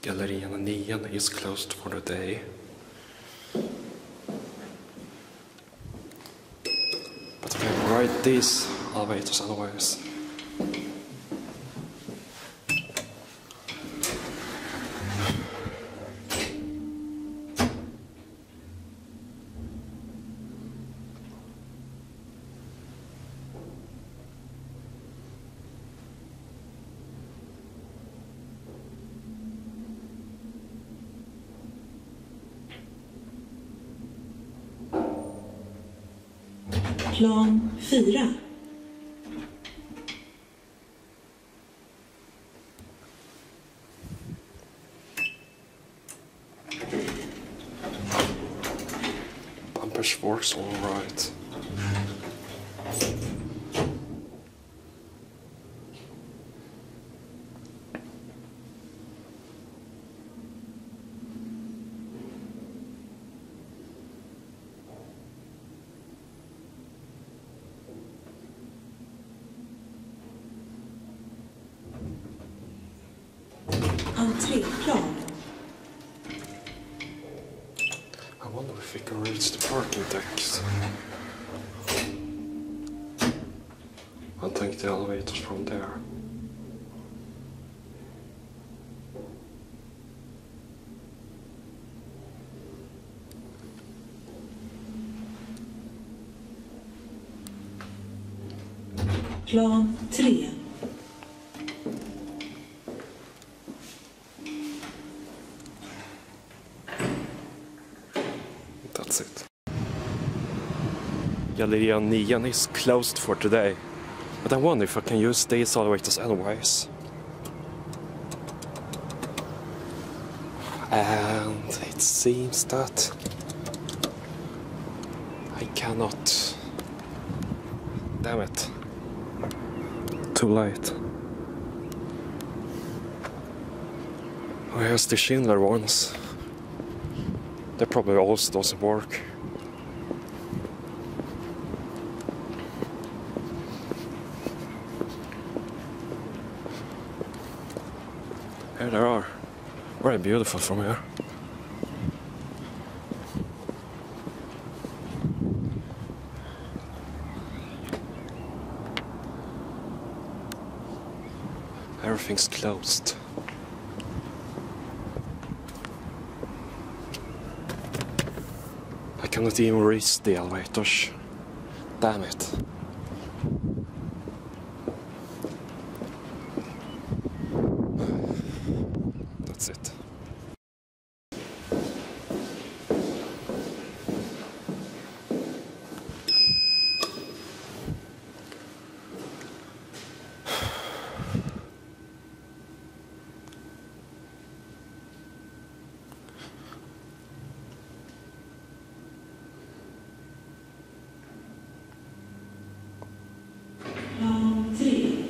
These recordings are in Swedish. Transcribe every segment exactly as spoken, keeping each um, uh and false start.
Gallerian nine is closed for the day. But we can ride these elevators anyways. Plan fyra. Bumpers works all right. Entréplan. I wonder if we can reach the parking decks. I'll take the elevators from there. Plan tre. That's it. Galleria nine is closed for today, but I wonder if I can use these elevators anyways. And it seems that I cannot. Damn it. Too late. Oh, here's the Schindler ones. That probably also doesn't work. Here they are. Very beautiful from here. Everything's closed. I cannot even reach the elevators. Damn it. That's it. Plan tre.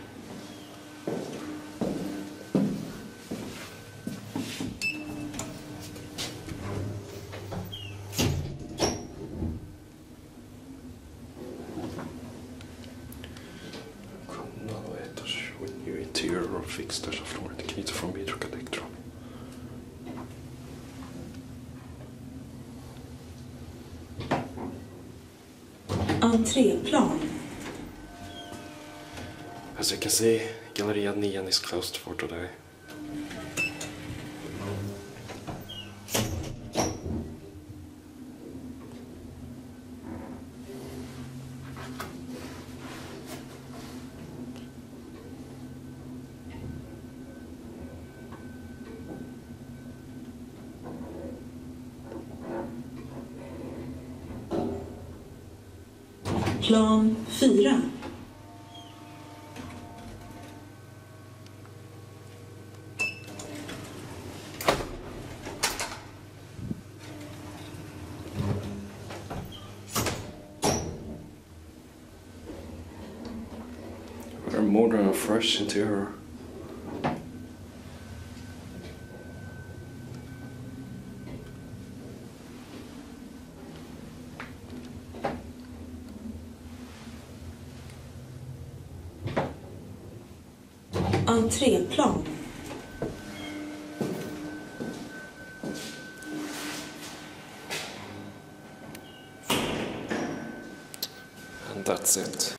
Elevators with new interior or fixtures of floor indicator from Midrock Electro. Entréplan. As you can see, Galleria nine is closed for today. Plan fyra. We're more than a fresh interior. Entréplan. That's it.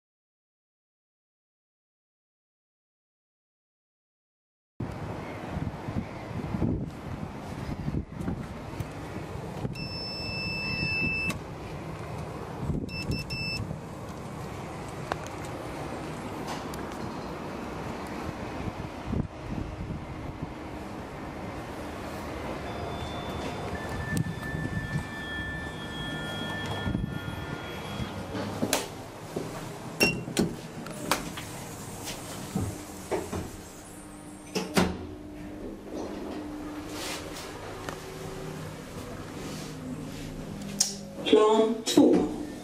Plan två.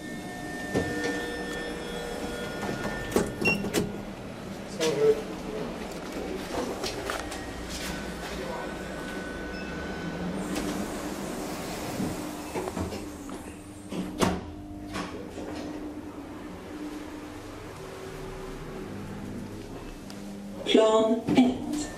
Plan ett.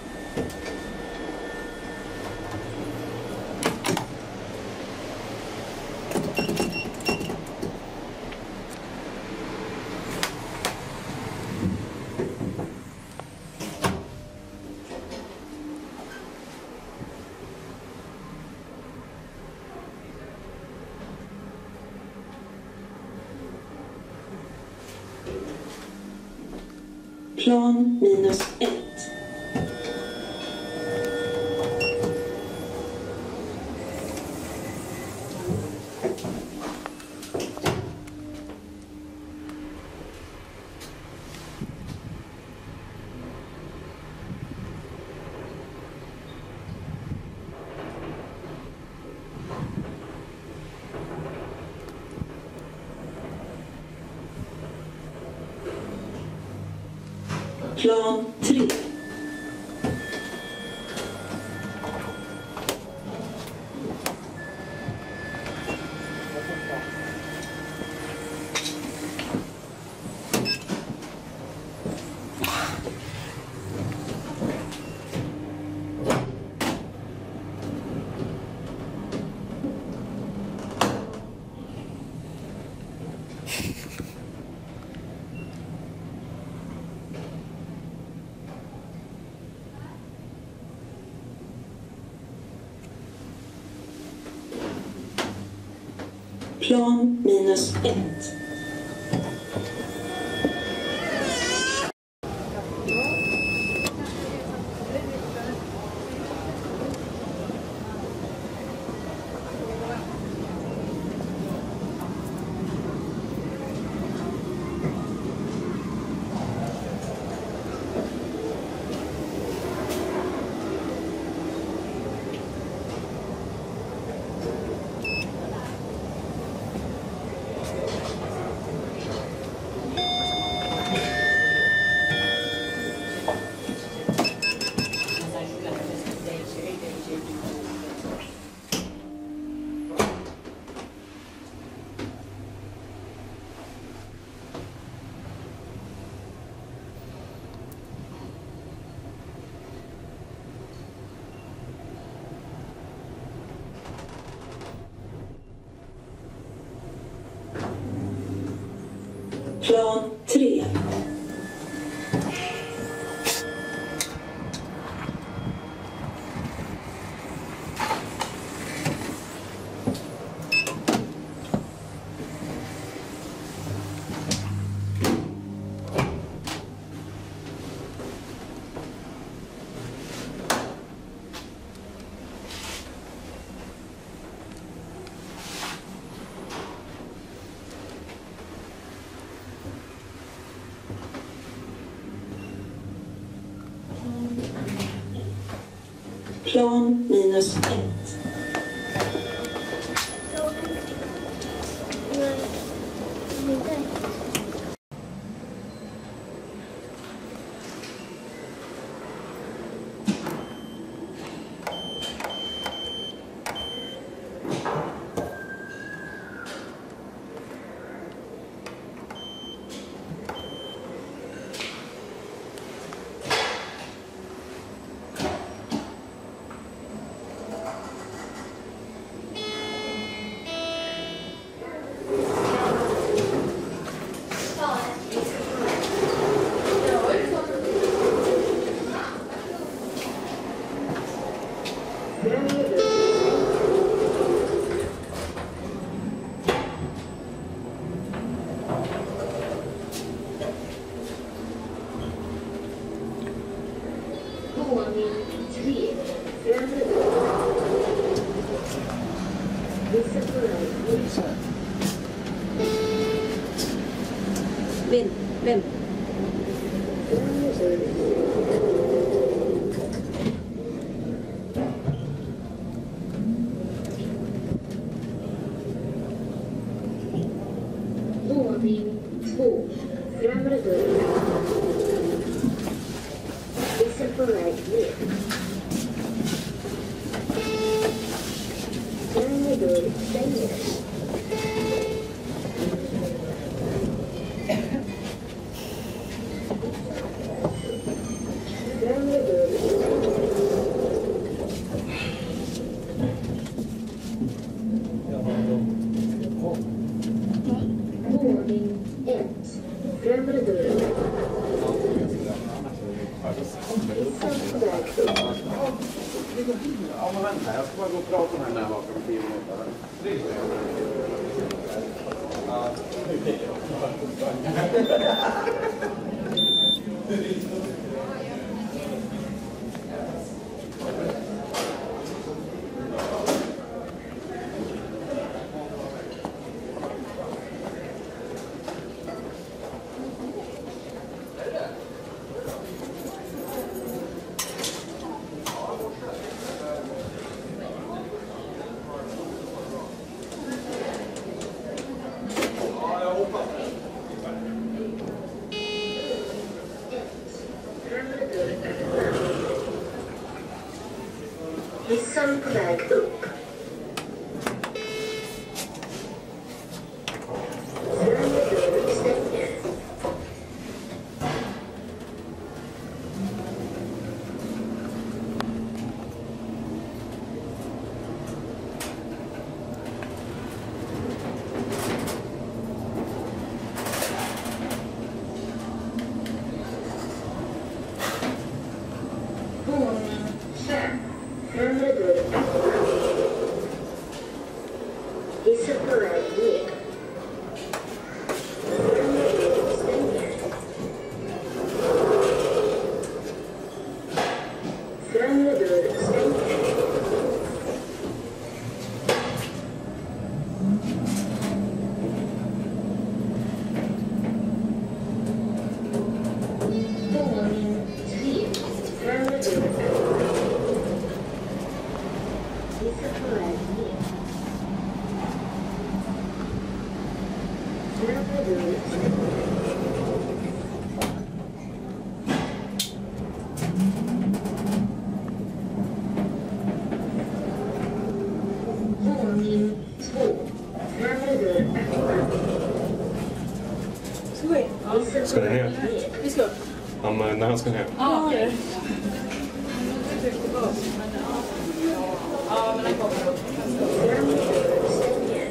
Plan minus ett. Plan tre. Plan minus ett. Plan tre. Plan minus ett. Våning tre. Främre dörr. Vissa på väg. Vem? Vem? Främre dörr. Våning två. Främre dörr. Vissa på väg ner. Främre dörr stänger. Främre dörr Våning ett. Främre dörr. Vissa på väg upp. Ja, men vänta, jag ska bara gå och prata med henne här bakom tio minuter. Hissan på väg upp. Främre dörr stänger. Våning fem. Främre dörr. Hissen på väg ner. Främre dörr stänger. Främre dörr stänger. Våning tre. Främre dörr. Hissen på väg ner. Främre dörr stänger. Våning två. Främre dörr öppnad. Ska vi? Hissen Ska på ni väg ner? ner. Vi ska. Han, när han ska ner. Ja, okej. Främre dörr stänger.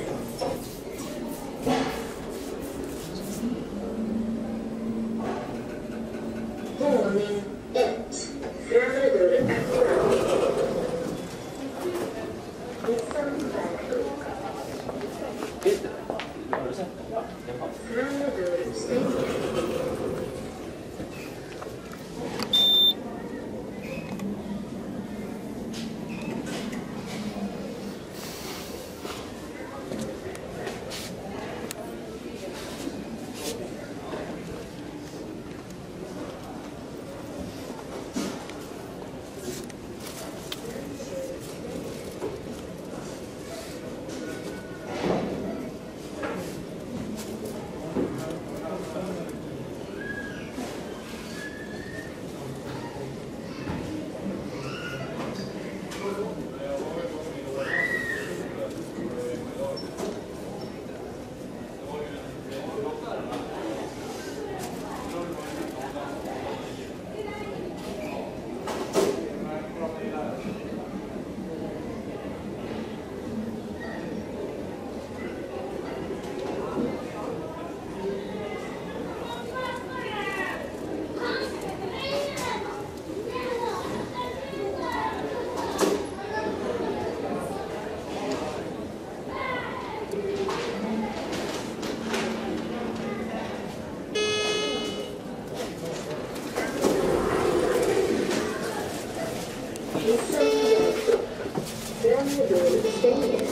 Våning ett. Främre dörr öppnad. Hissan på väg upp. Främre dörr stänger. Hissen på väg upp. Främre dörr stänger.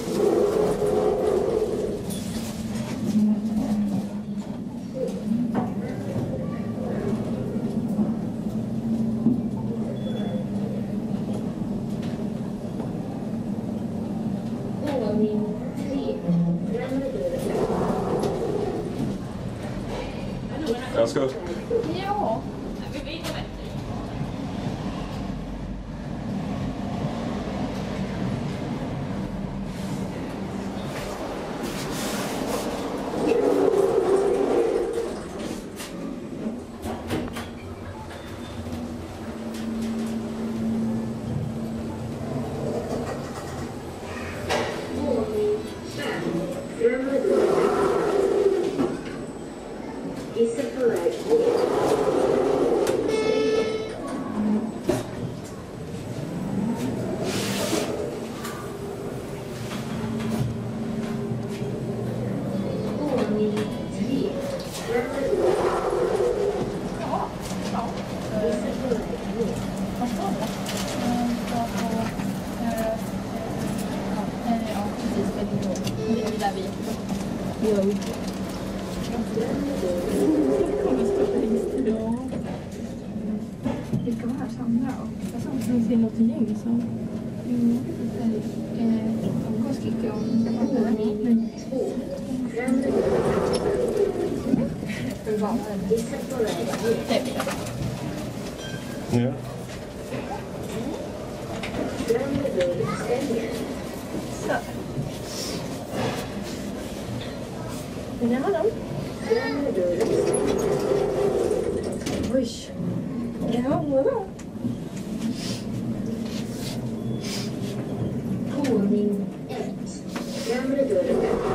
Våning tre. Främre dörr öppnas. Jag ska upp. Ja. Våning fem. Främre dörr öppnas. Hissen på väg ner. Stänger. Våning tre. Främre dörr öppnas. Ja. Ja. Hissen på väg ner. Vad står det? Mm, bra på... eh, Ja, eh, ja, precis. Det är då. Det är där vi gör. Främre dörr Det kommer stå längst till. Ja. Vilka var här samma? Jag såg att det ser något gäng som... Mm. Eh, vad ska jag göra? Våning två. Främre dörr öppnas. Hissen på väg ner. Ja. Främre dörr stänger. Så. Vill ni ha dem? Främre dörr stänger. Oj. Ja, vadå? Våning ett. Främre dörr öppnas.